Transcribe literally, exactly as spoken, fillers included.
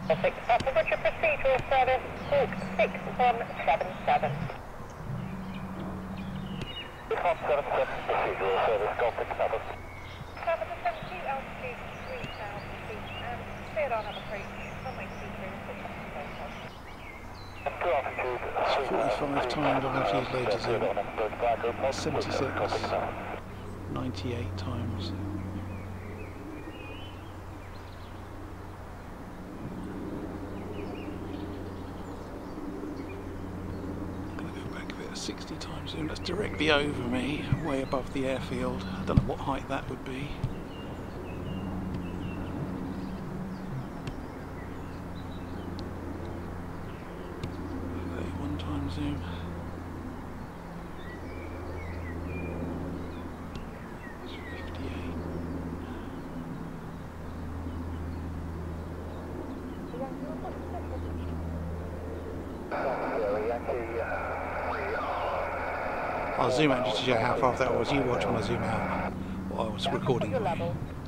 Papa Roger, procedural service, Hawk six one seven seven. six one seven seven, procedural service, Golf six seven. Papa to seventy, altitude three thousand feet, and cleared on approach, runway two three, It's forty-five times on the fuse laser zoom. seventy-six. ninety-eight times. sixty times zoom. That's directly over me, way above the airfield. I don't know what height that would be. thirty-one times zoom. It's fifty-eight. I'll zoom out just to show how far that was. You watch when I zoom out what I was recording.